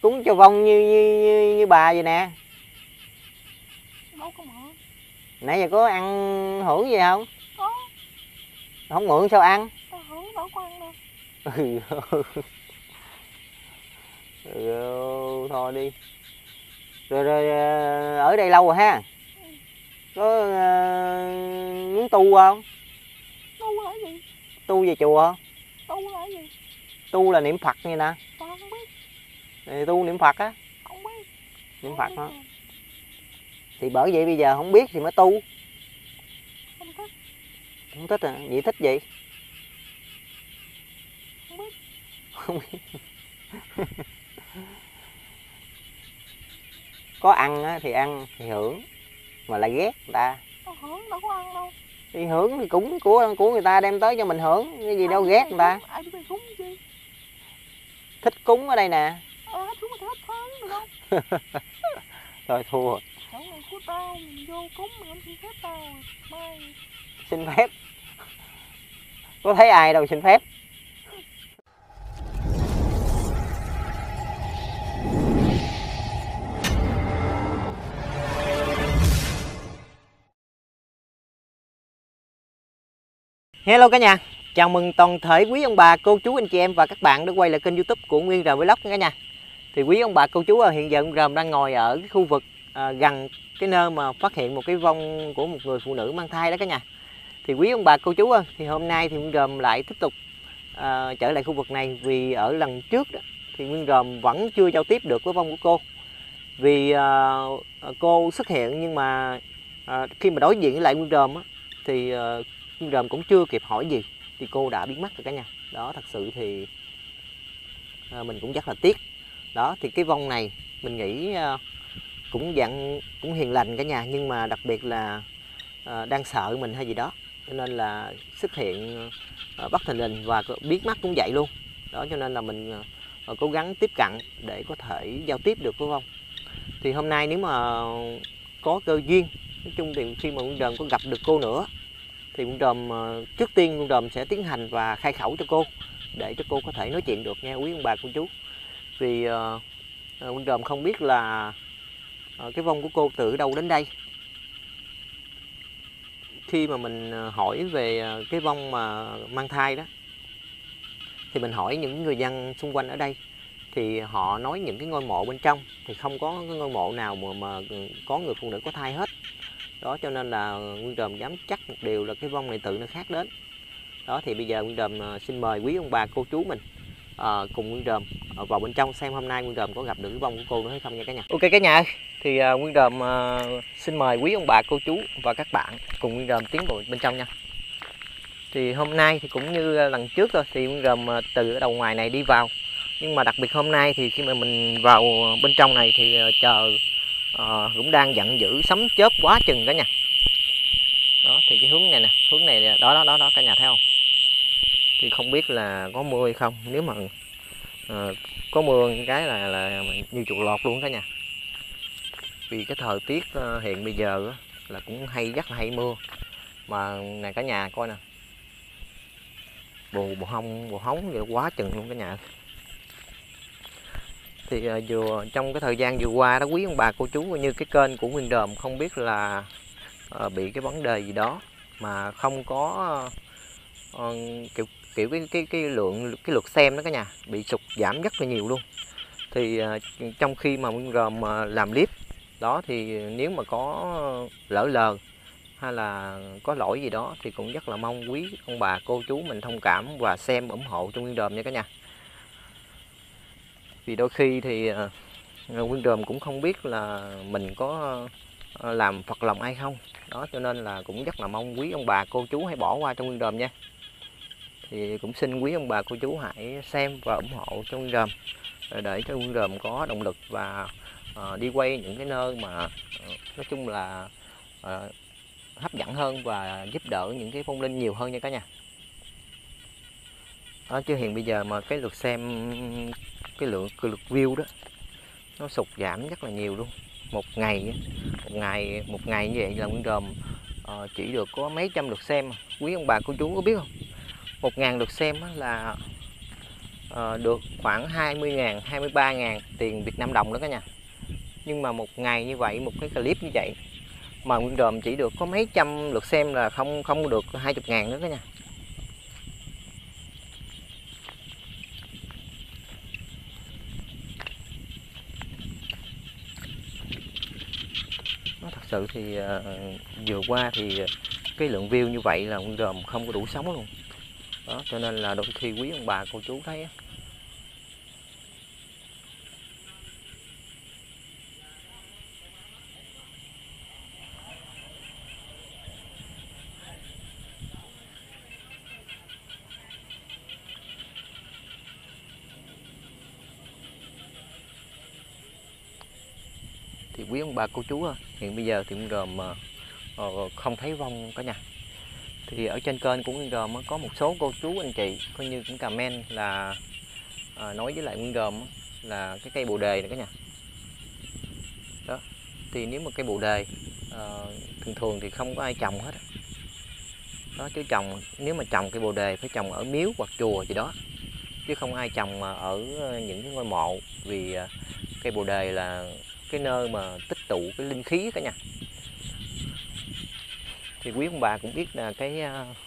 cúng cho vong như bà vậy nè. Đâu có mượn. Nãy giờ có ăn hưởng gì không? Có. Không mượn sao ăn? Tao hưởng đâu có ăn đâu. Thôi đi. Rồi ở đây lâu rồi ha. Có muốn tu không? Tu là gì? Tu về chùa không? Tu là gì? Tu là niệm Phật như nè. Tao không biết. Thì tu niệm Phật á. Không biết. Niệm Không Phật biết đó. rồi. Thì bởi vậy bây giờ không biết thì mới tu. Không thích. Không thích à? Vậy thích gì? Không biết. Không biết. Có ăn thì ăn thì hưởng, mà lại ghét người ta. Tao hưởng đâu có ăn đâu. Thì hưởng thì cũng của người ta đem tới cho mình hưởng, cái gì đâu ghét người ta. Ai biết mày cúng chi? Thích cúng ở đây nè. Cúng mày thích thôi được không? Thôi thua. Chỗ này của tao, mình vô cúng mày không xin phép tao. Mai. Xin phép. Có thấy ai đâu xin phép. Hello cả nhà, chào mừng toàn thể quý ông bà, cô chú, anh chị em và các bạn đã quay lại kênh YouTube của Nguyên Ròm Vlog cả nhà. Thì quý ông bà, cô chú hiện giờ Nguyên Ròm đang ngồi ở cái khu vực gần cái nơi mà phát hiện một cái vong của một người phụ nữ mang thai đó cả nhà. Thì quý ông bà, cô chú thì hôm nay thì Nguyên Ròm lại tiếp tục trở lại khu vực này, vì ở lần trước đó, thì Nguyên Ròm vẫn chưa giao tiếp được với vong của cô. Vì cô xuất hiện nhưng mà khi mà đối diện với lại Nguyên Ròm thì Nguyên Ròm cũng chưa kịp hỏi gì thì cô đã biến mất rồi cả nhà. Đó, thật sự thì mình cũng rất là tiếc. Đó, thì cái vong này mình nghĩ cũng hiền lành cả nhà, nhưng mà đặc biệt là đang sợ mình hay gì đó, cho nên là xuất hiện bất thình lình và biến mất cũng vậy luôn. Đó, cho nên là mình cố gắng tiếp cận để có thể giao tiếp được với vong. Thì hôm nay nếu mà có cơ duyên, nói chung thì khi mà Nguyên Ròm có gặp được cô nữa thì Nguyên Ròm trước tiên Nguyên Ròm sẽ tiến hành và khai khẩu cho cô để cho cô có thể nói chuyện được nha quý ông bà cô chú. Vì Nguyên Ròm không biết là cái vong của cô từ đâu đến đây. Khi mà mình hỏi về cái vong mà mang thai đó thì mình hỏi những người dân xung quanh ở đây thì họ nói những cái ngôi mộ bên trong thì không có cái ngôi mộ nào mà có người phụ nữ có thai hết. Đó, cho nên là Nguyên Ròm dám chắc một điều là cái vong này tự nó khác đến. Đó, thì bây giờ Nguyên Ròm xin mời quý ông bà cô chú mình cùng Nguyên Ròm vào bên trong xem hôm nay Nguyên Ròm có gặp được cái vong của cô nữa hay không nha cả nhà. Ok cả nhà ơi, thì Nguyên Ròm xin mời quý ông bà cô chú và các bạn cùng Nguyên Ròm tiến vào bên trong nha. Thì hôm nay thì cũng như lần trước thôi, thì Nguyên Ròm từ đầu ngoài này đi vào, nhưng mà đặc biệt hôm nay thì khi mà mình vào bên trong này thì trời cũng đang giận dữ, sấm chớp quá chừng cả nhà. Đó, thì cái hướng này nè, hướng này đó cả nhà thấy không? Thì không biết là có mưa hay không. Nếu mà có mưa cái là như chuột lọt luôn cả nhà. Vì cái thời tiết hiện bây giờ là cũng rất là hay mưa. Mà này cả nhà coi nè, bồ hóng vậy quá chừng luôn cả nhà. Thì vừa trong cái thời gian vừa qua đó quý ông bà cô chú, như cái kênh của Nguyên Ròm không biết là bị cái vấn đề gì đó mà không có kiểu cái lượt xem đó cả nhà, bị sụt giảm rất là nhiều luôn. Thì trong khi mà Nguyên Ròm làm clip đó thì nếu mà có lỡ lờ hay là có lỗi gì đó thì cũng rất là mong quý ông bà cô chú mình thông cảm và xem ủng hộ cho Nguyên Ròm nha cả nhà. Vì đôi khi thì Nguyên Ròm cũng không biết là mình có làm phật lòng ai không. Đó, cho nên là cũng rất là mong quý ông bà cô chú hãy bỏ qua cho Nguyên Ròm nha. Thì cũng xin quý ông bà cô chú hãy xem và ủng hộ cho Nguyên Ròm để cho Nguyên Ròm có động lực và đi quay những cái nơi mà nói chung là hấp dẫn hơn và giúp đỡ những cái phong linh nhiều hơn nha cả nhà. Đó, chứ hiện bây giờ mà cái lượt xem, cái lượt view đó nó sụt giảm rất là nhiều luôn. Một ngày như vậy là Nguyên Ròm chỉ được có mấy trăm lượt xem. Quý ông bà cô chú có biết không, 1000 lượt xem là được khoảng 20.000, 23.000 tiền Việt Nam đồng đó cả nhà. Nhưng mà một ngày như vậy, một cái clip như vậy mà Nguyên Đờm chỉ được có mấy trăm lượt xem là không được 20.000 nữa cả nhà. Nó thật sự thì vừa qua thì cái lượng view như vậy là Nguyên Đờm không có đủ sống luôn. Đó, cho nên là đôi khi quý ông bà cô chú thấy thì quý ông bà cô chú hiện bây giờ thì Nguyên Đờm không thấy vong cả nhà. Thì ở trên kênh của Nguyên Đờm có một số cô chú anh chị coi như cũng comment là nói với lại Nguyên Đờm là cái cây bồ đề này cả nhà. Đó, thì nếu mà cây bồ đề thường thường thì không có ai trồng hết. Đó, chứ trồng, nếu mà trồng cây bồ đề phải trồng ở miếu hoặc chùa gì đó, chứ không ai trồng ở những cái ngôi mộ, vì cây bồ đề là cái nơi mà tích tụ cái linh khí cả nhà. Thì quý ông bà cũng biết là cái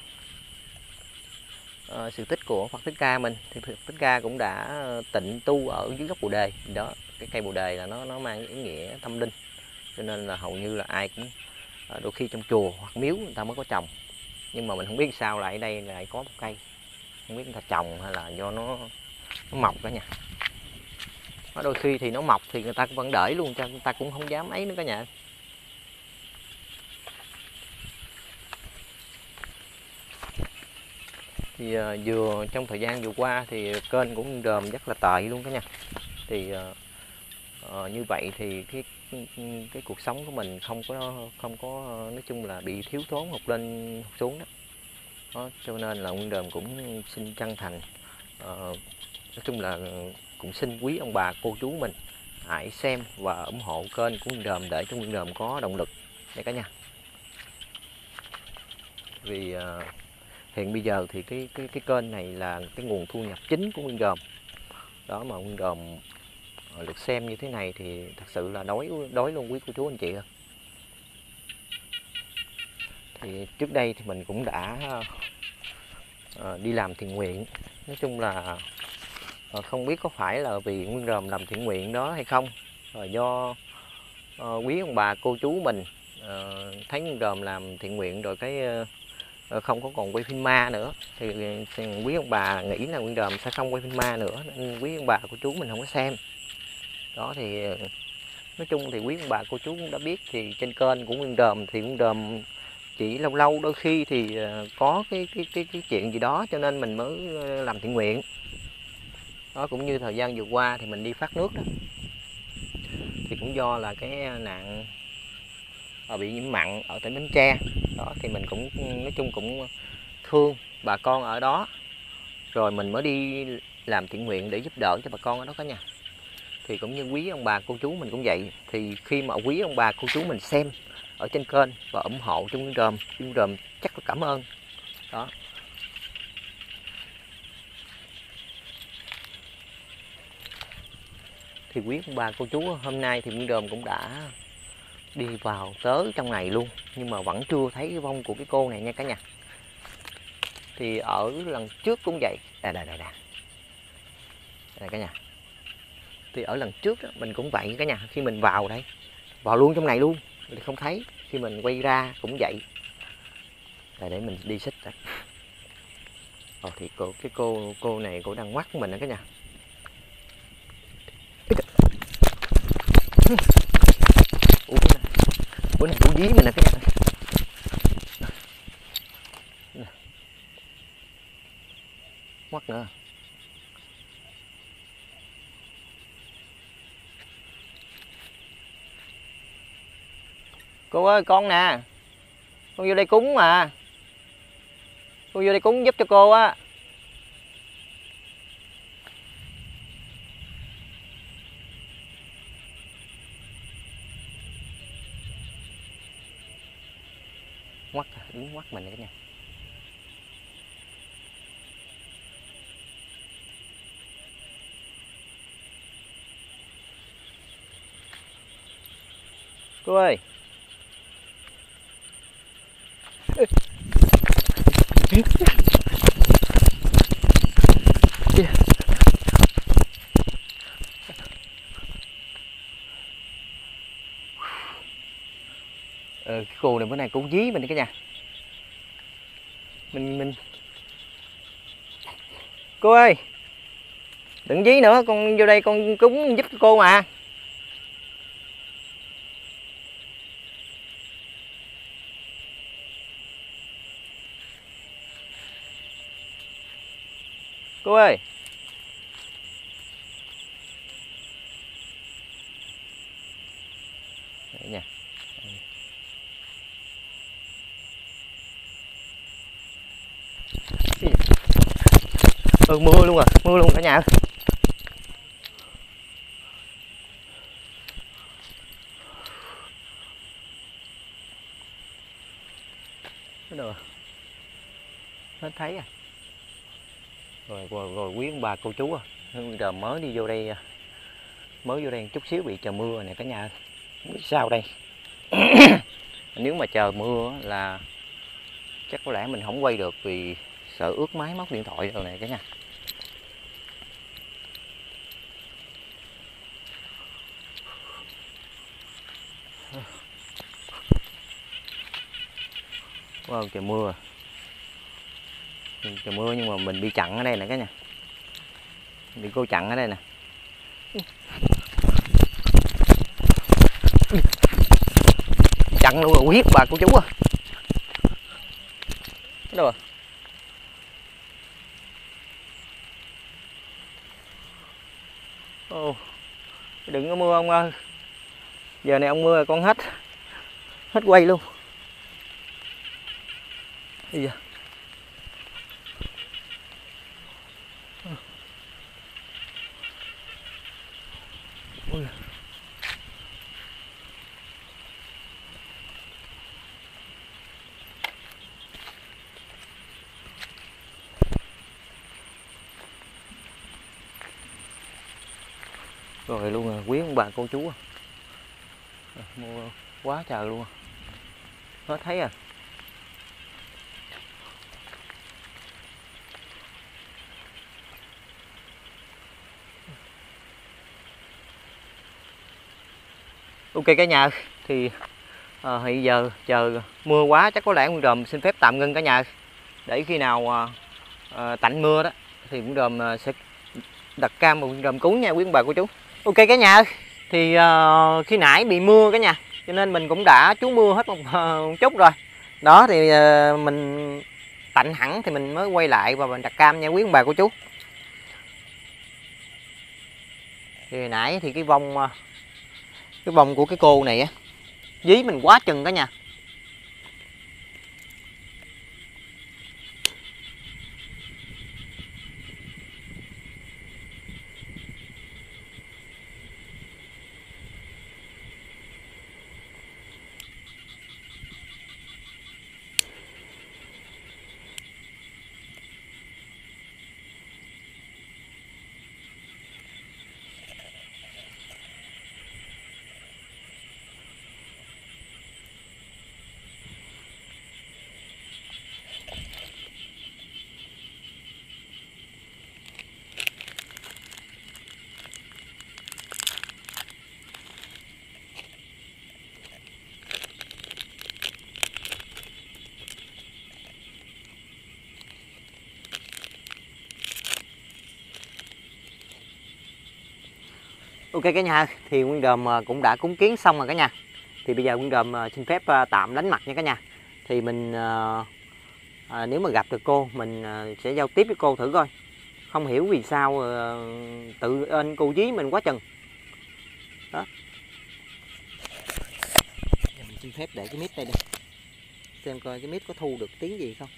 sự tích của Phật Thích Ca mình, thì Phật Thích Ca cũng đã tịnh tu ở dưới gốc bồ đề đó. Cái cây bồ đề là nó mang ý nghĩa tâm linh, cho nên là hầu như là ai cũng đôi khi trong chùa hoặc miếu người ta mới có trồng. Nhưng mà mình không biết sao lại ở đây lại có một cây, không biết người ta trồng hay là do nó mọc cả nhà. Đôi khi thì nó mọc thì người ta vẫn để luôn, cho người ta cũng không dám ấy nữa cả nhà. Thì vừa trong thời gian vừa qua thì kênh của Nguyên Đờm rất là tệ luôn cả nhà. Thì như vậy thì cái cuộc sống của mình không có nói chung là bị thiếu thốn, hụt lên hụt xuống đó. Đó, cho nên là Nguyên Đờm cũng xin chân thành nói chung là cũng xin quý ông bà cô chú mình hãy xem và ủng hộ kênh của Nguyên Đờm để cho Nguyên Đờm có động lực nha cả nhà. Vì hiện bây giờ thì cái kênh này là cái nguồn thu nhập chính của Nguyên Đờm. Đó, mà Nguyên Đờm lượt xem như thế này thì thật sự là đói luôn quý cô chú anh chị ơi. Thì trước đây thì mình cũng đã đi làm thiện nguyện. Nói chung là không biết có phải là vì Nguyên Đờm làm thiện nguyện đó hay không, do quý ông bà cô chú mình thấy Nguyên Đờm làm thiện nguyện rồi cái không có còn quay phim ma nữa, thì quý ông bà nghĩ là Nguyên Đờm sẽ không quay phim ma nữa, nên quý ông bà cô chú mình không có xem. Đó, thì nói chung thì quý ông bà cô chú cũng đã biết, thì trên kênh của Nguyên Đờm thì Nguyên Đờm chỉ lâu lâu đôi khi thì có cái chuyện gì đó cho nên mình mới làm thiện nguyện. Đó, cũng như thời gian vừa qua thì mình đi phát nước đó, thì cũng do là cái nạn bị nhiễm mặn ở tỉnh Bến Tre. Đó, thì mình cũng nói chung cũng thương bà con ở đó, rồi mình mới đi làm thiện nguyện để giúp đỡ cho bà con ở đó cả nhà. Thì cũng như quý ông bà cô chú mình cũng vậy, thì khi mà quý ông bà cô chú mình xem ở trên kênh và ủng hộ cho Nguyên Đờm chắc là cảm ơn. Đó, thì quý ông bà cô chú hôm nay thì Nguyên Đờm cũng đã đi vào tới trong này luôn, nhưng mà vẫn chưa thấy cái vong của cái cô này nha cả nhà. Thì ở lần trước cũng vậy, đây cả nhà. Thì ở lần trước đó, mình cũng vậy cả nhà, khi mình vào đây, vào luôn trong này luôn thì không thấy, khi mình quay ra cũng vậy. Đây, để mình đi xích đây. Thì cô này cô đang ngoắt mình đó cả nhà. Bữa này cũng dí mình nè cả nhà. Ngoắt nữa. Cô ơi, con nè, con vô đây cúng mà, cô vô đây cúng giúp cho cô á. Ngoắt, đứng ngoắt mình nè cả nhà. Cô ơi. Cái cô này bữa nay cũng dí mình cả nhà. Mình Cô ơi, đừng dí nữa, con vô đây con cúng giúp cô mà. Cô ơi. Đấy nha. Mưa luôn à, mưa luôn cả nhà. Cái đồ hết thấy à. Rồi quý ông bà cô chú à, giờ mới đi vô đây, mới vô đây chút xíu bị trời mưa này cả nhà. Không biết sao đây. Nếu mà trời mưa là chắc có lẽ mình không quay được vì sợ ướt máy móc điện thoại rồi này cả nhà. Wow, trời mưa. Trời mưa nhưng mà mình bị chặn ở đây nè cả nhà. Bị cô chặn ở đây nè. Chặn luôn rồi, huyết bà cô chú à. Đâu à? Ồ, đừng có mưa ông ơi. Giờ này ông mưa con hết quay luôn. Bây giờ ôi. Rồi luôn rồi, quý ông bà cô chú à. Mưa quá trời luôn. Hết thấy à. Ok cả nhà, thì hiện giờ trời mưa quá chắc có lẽ Nguyên Đờm xin phép tạm ngưng cả nhà. Để khi nào tạnh mưa đó thì Nguyên Đờm sẽ đặt cam và Nguyên Đờm cứu nha quý ông bà cô chú. Ok cả nhà, thì khi nãy bị mưa cả nhà, cho nên mình cũng đã trú mưa hết một chút rồi. Đó thì mình tạnh hẳn thì mình mới quay lại và mình đặt cam nha quý ông bà cô chú. Thì nãy thì cái vòng của cái cô này á dí mình quá chừng cả nhà. Ok cả nhà, thì Nguyên Đờm cũng đã cúng kiến xong rồi cả nhà. Thì bây giờ Nguyên Đờm xin phép tạm đánh mặt nha cả nhà. Thì mình nếu mà gặp được cô mình sẽ giao tiếp với cô thử coi. Không hiểu vì sao tự ên cô dí mình quá chừng. Đó. Mình xin phép để cái mic đây đi. Xem coi cái mic có thu được tiếng gì không.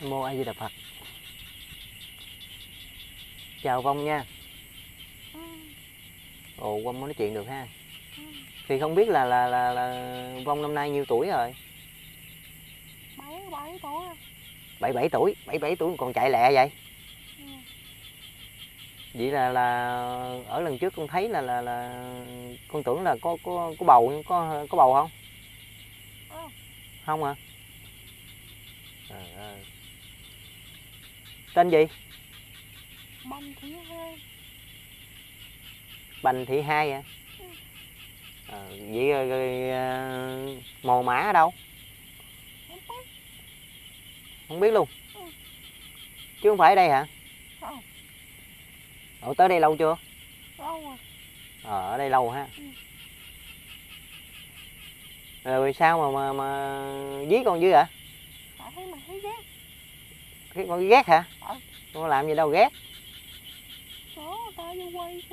Mô A Di Đà Phật. Chào Vong nha. Ừ. Ồ, Vong mới nói chuyện được ha. Ừ. Thì không biết là Vong năm nay nhiêu tuổi rồi? 7 tuổi à. 77 tuổi, 77 tuổi còn chạy lẹ vậy. Ừ. Vậy là ở lần trước con thấy là con tưởng là có bầu, có bầu không? À. Không hả? Tên gì? Bành Thị Hai. Bành Thị Hai hả? Ừ. Vậy mồ mã ở đâu? Không biết. Không biết luôn. Ừ. Chứ không phải ở đây hả? Không. Ủa, tới đây lâu chưa? Lâu rồi. Ở đây lâu ha. Ừ. Rồi sao mà dí con dữ hả? Tại thấy mày thấy ghét. Cái con ghét hả? Ừ. Con làm gì đâu ghét. Đó, ta vô quay.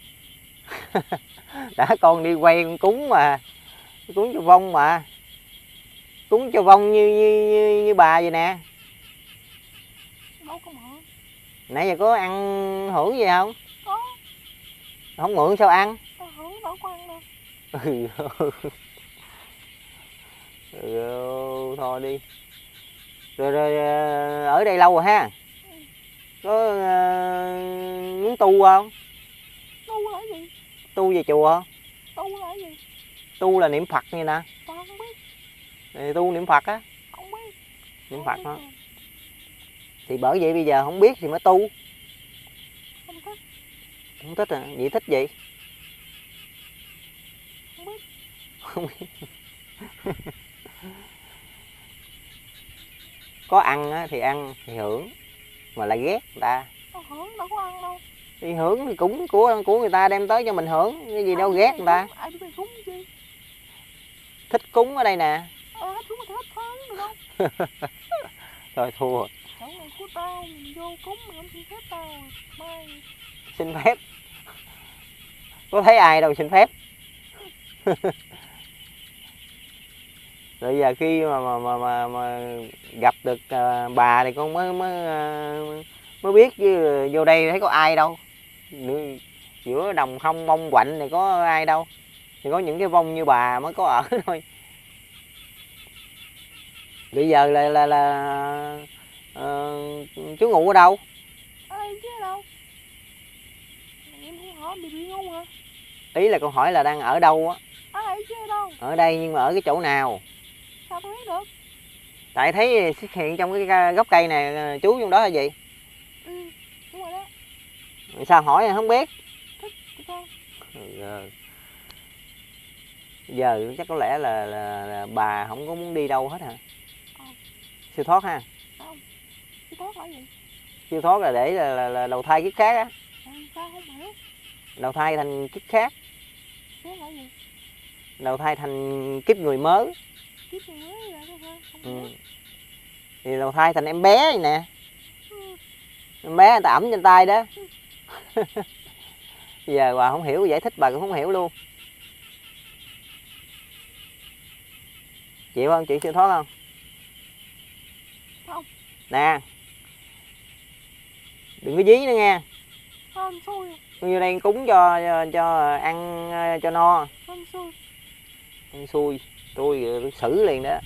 Đã con đi quay con cúng mà, cúng cho Vong mà, cúng cho Vong như bà vậy nè. Đâu có mượn. Nãy giờ có ăn hưởng gì không? Có. Không mượn sao ăn? Ta hưởng đâu có ăn đâu. Thôi đi. Rồi ở đây lâu rồi ha. Có muốn tu không? Tu là cái gì? Tu về chùa không? Tu là cái gì? Tu là niệm Phật như nè. Ta không biết. Thì tu niệm Phật á. Không biết. Niệm Không Phật biết đó. rồi. Thì bởi vậy bây giờ không biết thì mới tu. Không thích. Không thích à? Vậy thích gì? Không biết. Không biết. Có ăn á, thì ăn thì hưởng, mà lại ghét người ta. Ta hưởng đâu có ăn đâu. Thì hưởng thì cũng của người ta đem tới cho mình hưởng, cái gì đâu ghét người ta. Ai biết mày cúng chi? Thích cúng ở đây nè. Hết cúng thì hết tháng được không? Thôi thua rồi. Chỗ này của tao, mình vô cúng mày không xin phép tao à. Mai. Xin phép. Có thấy ai đâu xin phép. Rồi giờ khi mà gặp được bà thì con mới biết, chứ vô đây thấy có ai đâu. Giữa đồng không mông quạnh thì có ai đâu. Thì có những cái vong như bà mới có ở thôi. Bây giờ là chú ngủ ở đâu? Ai chứ đâu. Em không hỏi bị ngu hả? Ý là con hỏi là đang ở đâu á. Ai chứ đâu. Ở đây nhưng mà ở cái chỗ nào? Sao tôi biết được? Tại thấy xuất hiện trong cái gốc cây này, chú trong đó là gì? Ừ, đúng rồi đó. Sao hỏi không biết? Thích thì con. Giờ chắc có lẽ là bà không có muốn đi đâu hết hả? Siêu thoát ha. Không. Cái tốt là gì? Siêu thoát là để là đầu thai kiếp khác á. Sao không hiểu? Đầu thai thành kiếp khác. Cái là gì? Đầu thai thành kiếp người mới. Kiếp người mới là cái sao? Không Ừ. hiểu. Thì đầu thai thành em bé vậy nè. Ừ. Em bé người ta ẩm trên tay đó. Giờ bà không hiểu, giải thích bà cũng không hiểu luôn. Chịu không? Chịu siêu thoát không? Không. Nè, đừng có dí nữa nghe. Hên xui. Con vô đây cúng cho ăn cho no. Hên xui. Ăn xui, tôi xử liền đó.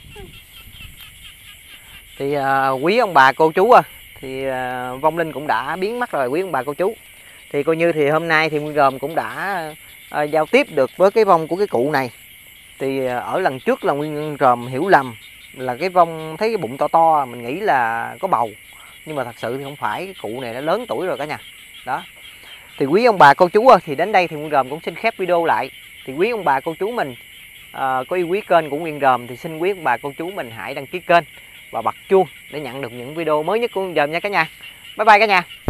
Thì quý ông bà cô chú thì vong linh cũng đã biến mất rồi quý ông bà cô chú. Thì coi như thì hôm nay thì Nguyên Ròm cũng đã giao tiếp được với cái vong của cái cụ này. Thì ở lần trước là Nguyên Ròm hiểu lầm là cái vong thấy cái bụng to to, mình nghĩ là có bầu, nhưng mà thật sự thì không phải, cái cụ này đã lớn tuổi rồi cả nhà. Đó. Thì quý ông bà cô chú thì đến đây thì Nguyên Ròm cũng xin khép video lại. Thì quý ông bà cô chú mình có yêu quý kênh của Nguyên Ròm thì xin quý ông bà cô chú mình hãy đăng ký kênh và bật chuông để nhận được những video mới nhất của Nguyên Ròm nha cả nhà. Bye bye cả nhà.